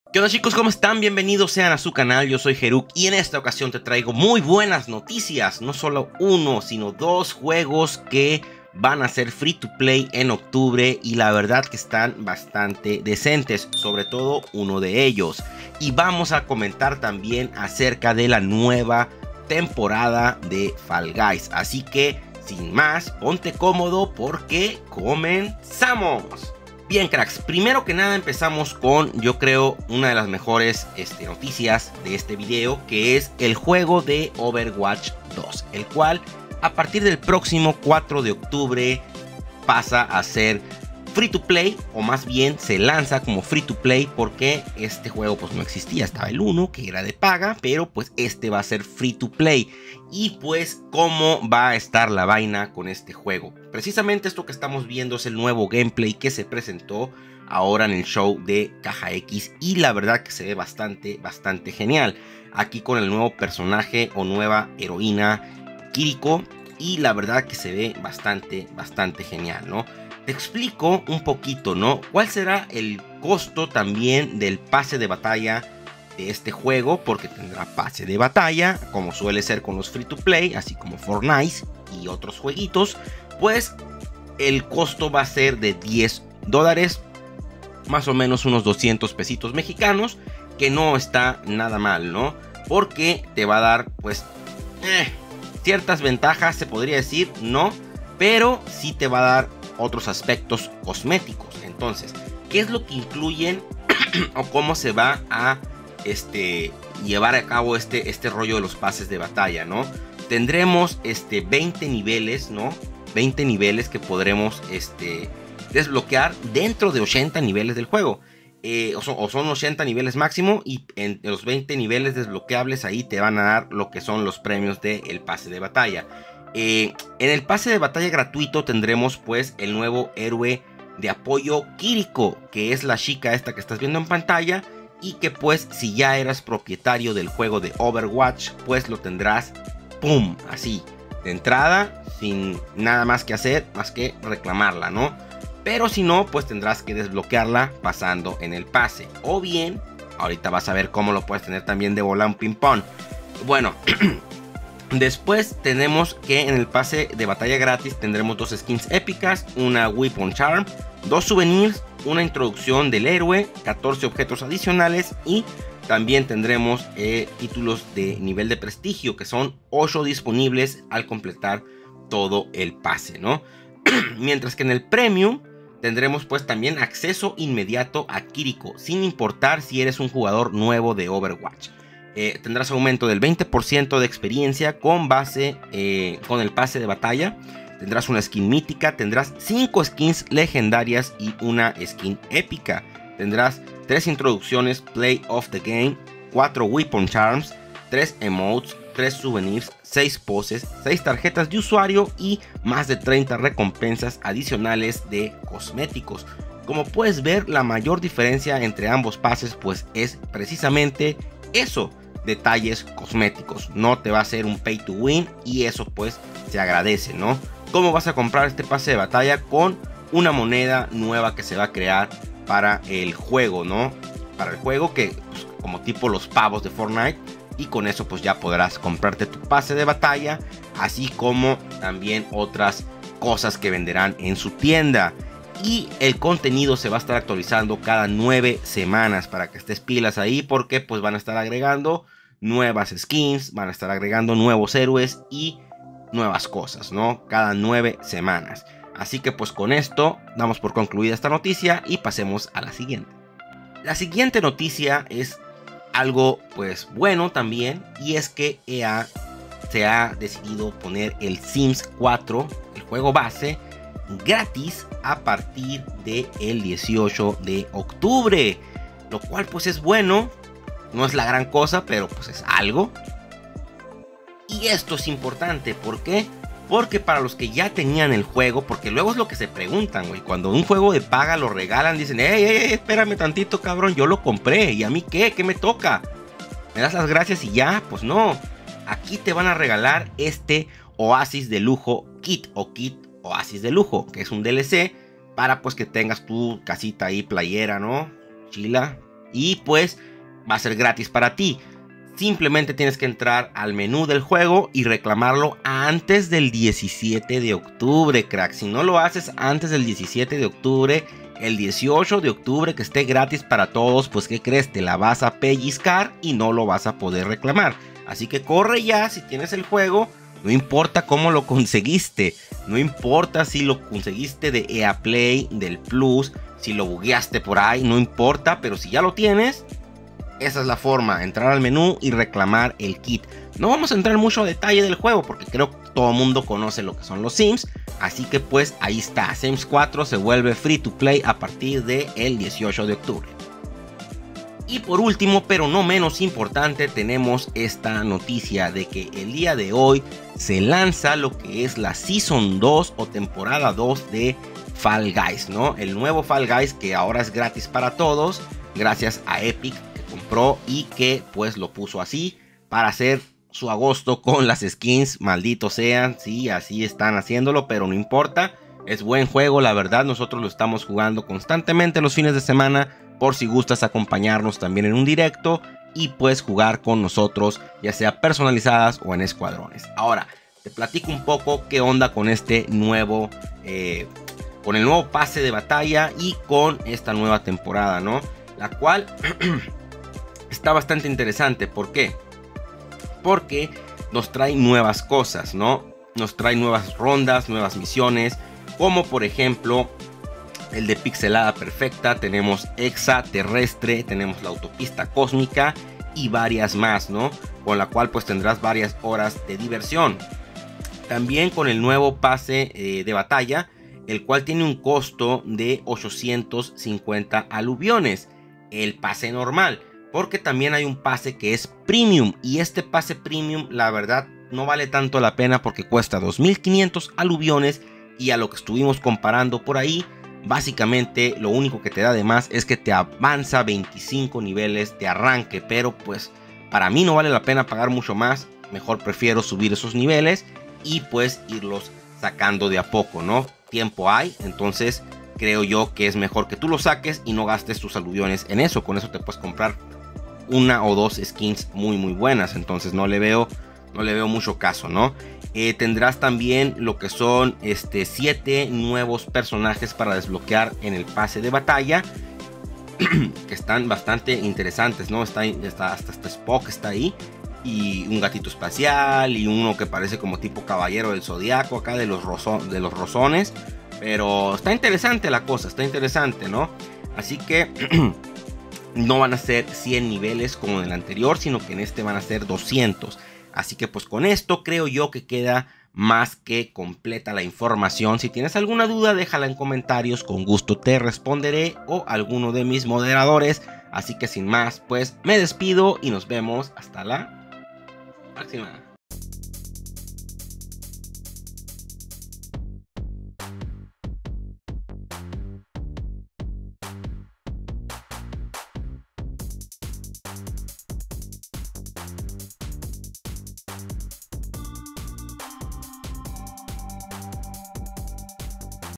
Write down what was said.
¿Qué onda, chicos? ¿Cómo están? Bienvenidos sean a su canal, yo soy Heruk y en esta ocasión te traigo muy buenas noticias. No solo uno, sino dos juegos que van a ser free to play en octubre y la verdad que están bastante decentes, sobre todo uno de ellos. Y vamos a comentar también acerca de la nueva temporada de Fall Guys. Así que, sin más, ponte cómodo porque comenzamos. Bien, cracks, primero que nada empezamos con, yo creo, una de las mejores noticias de este video, que es el juego de Overwatch 2, el cual a partir del próximo 4 de octubre pasa a ser free to play, o más bien se lanza como free to play porque este juego pues no existía, estaba el 1 que era de paga, pero pues este va a ser free to play. Y pues cómo va a estar la vaina con este juego. Precisamente esto que estamos viendo es el nuevo gameplay que se presentó ahora en el show de Caja X y la verdad que se ve bastante genial. Aquí con el nuevo personaje o nueva heroína Kiriko y la verdad que se ve bastante genial, ¿no? Te explico un poquito, ¿no? ¿Cuál será el costo también del pase de batalla de este juego? Porque tendrá pase de batalla, como suele ser con los free to play, así como Fortnite y otros jueguitos. Pues el costo va a ser de $10, más o menos unos 200 pesitos mexicanos, que no está nada mal, ¿no? Porque te va a dar, pues, ciertas ventajas, se podría decir, no, pero sí te va a dar otros aspectos cosméticos. Entonces, ¿qué es lo que incluyen o cómo se va a llevar a cabo este rollo de los pases de batalla, ¿no? Tendremos 20 niveles, ¿no? 20 niveles que podremos desbloquear dentro de 80 niveles del juego. O son 80 niveles máximo y en los 20 niveles desbloqueables ahí te van a dar lo que son los premios del pase de batalla. En el pase de batalla gratuito tendremos pues el nuevo héroe de apoyo Kiriko, que es la chica esta que estás viendo en pantalla, y que pues si ya eras propietario del juego de Overwatch pues lo tendrás, ¡pum!, así, de entrada, sin nada más que hacer, más que reclamarla, ¿no? Pero si no, pues tendrás que desbloquearla pasando en el pase, o bien, ahorita vas a ver cómo lo puedes tener también de bola un ping-pong. Bueno, después tenemos que en el pase de batalla gratis tendremos dos skins épicas, una Weapon Charm, dos souvenirs, una introducción del héroe, 14 objetos adicionales y también tendremos títulos de nivel de prestigio, que son 8 disponibles al completar todo el pase, ¿no? Mientras que en el Premium tendremos pues también acceso inmediato a Kiriko, sin importar si eres un jugador nuevo de Overwatch. Tendrás aumento del 20% de experiencia con base con el pase de batalla. Tendrás una skin mítica, tendrás 5 skins legendarias y una skin épica. Tendrás 3 introducciones Play of the Game, 4 Weapon Charms, 3 emotes, 3 souvenirs, 6 poses, 6 tarjetas de usuario y más de 30 recompensas adicionales de cosméticos. Como puedes ver, la mayor diferencia entre ambos pases pues es precisamente eso, detalles cosméticos. No te va a hacer un pay to win y eso pues se agradece, ¿no? ¿Cómo vas a comprar este pase de batalla? Con una moneda nueva que se va a crear para el juego, ¿no? Para el juego que pues, como tipo los pavos de Fortnite, y con eso pues ya podrás comprarte tu pase de batalla, así como también otras cosas que venderán en su tienda. Y el contenido se va a estar actualizando cada 9 semanas para que estés pilas ahí, porque pues van a estar agregando nuevas skins, van a estar agregando nuevos héroes y nuevas cosas, ¿no? Cada 9 semanas. Así que pues con esto damos por concluida esta noticia y pasemos a la siguiente. La siguiente noticia es algo pues bueno también, y es que EA se ha decidido poner el Sims 4, el juego base, gratis a partir del 18 de octubre, lo cual pues es bueno, no es la gran cosa, pero pues es algo. Y esto es importante, ¿por qué? Porque para los que ya tenían el juego, porque luego es lo que se preguntan, güey, cuando un juego de paga lo regalan, dicen, espérame tantito, cabrón, yo lo compré, ¿y a mí qué? ¿Qué me toca? ¿Me das las gracias y ya? Pues no, aquí te van a regalar este Oasis de lujo kit o kit Oasis de lujo, que es un DLC para pues que tengas tu casita ahí, playera, ¿no? Chila, y pues va a ser gratis para ti. Simplemente tienes que entrar al menú del juego y reclamarlo antes del 17 de octubre, crack. Si no lo haces antes del 17 de octubre, el 18 de octubre que esté gratis para todos, pues ¿qué crees? Te la vas a pellizcar y no lo vas a poder reclamar. Así que corre ya si tienes el juego. No importa cómo lo conseguiste, no importa si lo conseguiste de EA Play, del Plus, si lo bugueaste por ahí, no importa, pero si ya lo tienes, esa es la forma, entrar al menú y reclamar el kit. No vamos a entrar mucho a detalle del juego porque creo que todo el mundo conoce lo que son los Sims, así que pues ahí está, Sims 4 se vuelve free to play a partir del 18 de octubre. Y por último, pero no menos importante, tenemos esta noticia de que el día de hoy se lanza lo que es la Season 2 o temporada 2 de Fall Guys, ¿no? El nuevo Fall Guys que ahora es gratis para todos, gracias a Epic que compró y que pues lo puso así para hacer su agosto con las skins, malditos sean, sí, así están haciéndolo, pero no importa, es buen juego, la verdad, nosotros lo estamos jugando constantemente los fines de semana, por si gustas acompañarnos también en un directo y pues jugar con nosotros, ya sea personalizadas o en escuadrones. Ahora, te platico un poco qué onda con este nuevo, con el nuevo pase de batalla y con esta nueva temporada, ¿no? La cual está bastante interesante, ¿por qué? Porque nos trae nuevas cosas, ¿no? Nos trae nuevas rondas, nuevas misiones, como por ejemplo el de pixelada perfecta, tenemos extraterrestre, tenemos la autopista cósmica y varias más, ¿no? Con la cual pues tendrás varias horas de diversión. También con el nuevo pase de batalla, el cual tiene un costo de 850 aluviones, el pase normal, porque también hay un pase que es premium y este pase premium la verdad no vale tanto la pena porque cuesta 2500 aluviones y a lo que estuvimos comparando por ahí, básicamente lo único que te da de más es que te avanza 25 niveles de arranque, pero pues para mí no vale la pena pagar mucho más, mejor prefiero subir esos niveles y pues irlos sacando de a poco, ¿no? Tiempo hay, entonces creo yo que es mejor que tú lo saques y no gastes tus aluviones en eso, con eso te puedes comprar una o dos skins muy buenas, entonces no le veo mucho caso, ¿no? Tendrás también lo que son 7 nuevos personajes para desbloquear en el pase de batalla que están bastante interesantes, ¿no? Está hasta Spock está ahí y un gatito espacial y uno que parece como tipo caballero del zodiaco acá de los rosones, pero está interesante la cosa, está interesante, ¿no? Así que no van a ser 100 niveles como en el anterior, sino que en este van a ser 200. Así que pues con esto creo yo que queda más que completa la información. Si tienes alguna duda déjala en comentarios, con gusto te responderé o alguno de mis moderadores. Así que sin más pues me despido y nos vemos hasta la próxima.